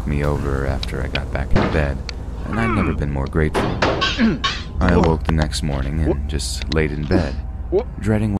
me over after I got back into bed, and I'd never been more grateful. I awoke the next morning and just laid in bed, dreading